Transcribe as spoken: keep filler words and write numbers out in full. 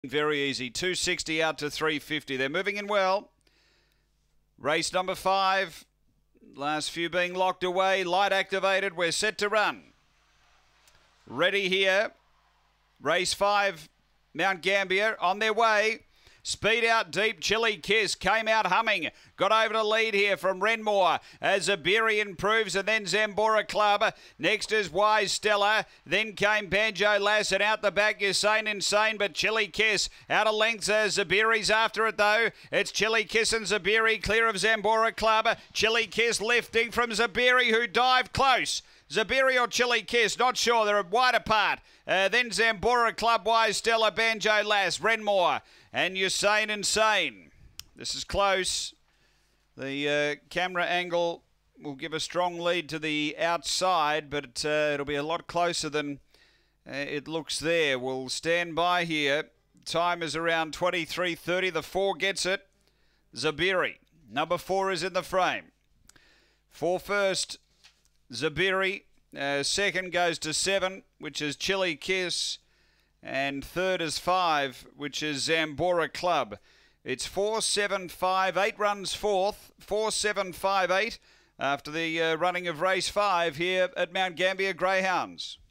Very easy. two sixty out to three fifty. They're moving in well. Race number five. Last few being locked away. Light activated. We're set to run. Ready here. Race five. Mount Gambier on their way. Speed out deep. Chili Kiss came out humming. Got over to lead here from Renmore as Zabiri improves, and then Zambora Club. Next is Wise Stella. Then came Banjo Lass, and out the back is Sane Insane, but Chili Kiss out of lengths as Zabiri's after it though. It's Chili Kiss and Zabiri clear of Zambora Club. Chili Kiss lifting from Zabiri, who dived close. Zabiri or Chili Kiss, not sure. They're wide apart. Uh, then Zambora Club, Wise Stella, Banjo Lass, Renmore, and Usain Insane. This is close. The uh, camera angle will give a strong lead to the outside, but uh, it'll be a lot closer than uh, it looks there. We'll stand by here. Time is around twenty-three thirty. The four gets it. Zabiri. Number four is in the frame. Four first. Zabiri. Uh, second goes to seven, which is Chili Kiss. And third is five, which is Zambora Club. It's four, seven, five, eight runs fourth. four, seven, five, eight after the uh, running of race five here at Mount Gambier Greyhounds.